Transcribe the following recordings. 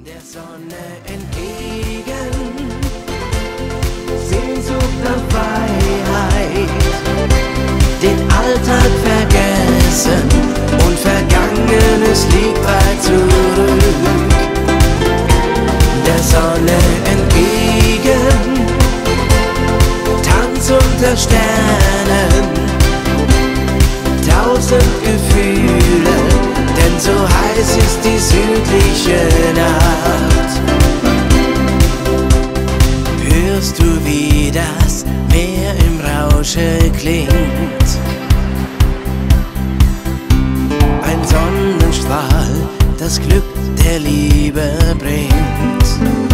Der Sonne entgegen, Sehnsucht nach Freiheit, den Alltag vergessen und Vergangenes liegt weit zurück. Der Sonne entgegen, Tanz unter Sternen, tausend Gefühle, denn so heiß ist die südliche Nacht. Hörst du, wie das Meer im Rausche klingt? Ein Sonnenstrahl, das Glück der Liebe bringt.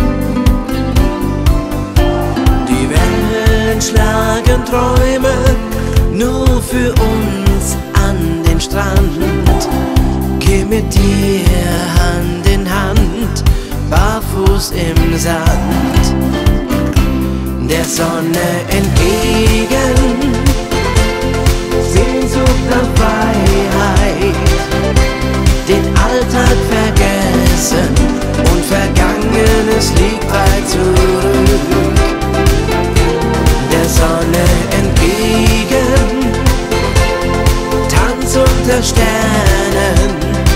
Die Wellen schlagen Träume nur für uns an den Strand. Geh mit dir Hand in Hand, barfuß im Sand. Der Sonne entgegen, Sehnsucht nach Freiheit, den Alltag vergessen und Vergangenes liegt weit zurück. Der Sonne entgegen, Tanz unter Sternen,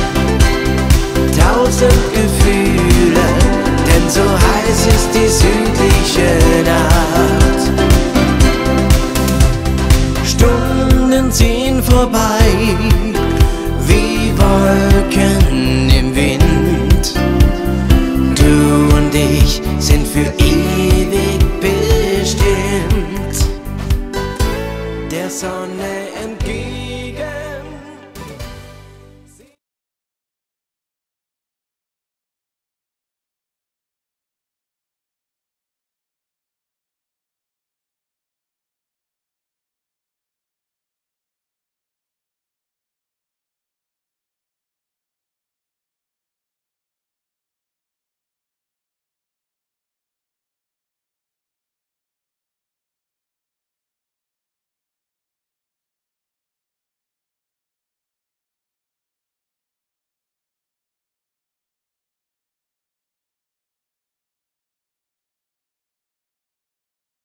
tausend Gefühle, denn so heiß ist die südliche Nacht. Stunden ziehen vorbei,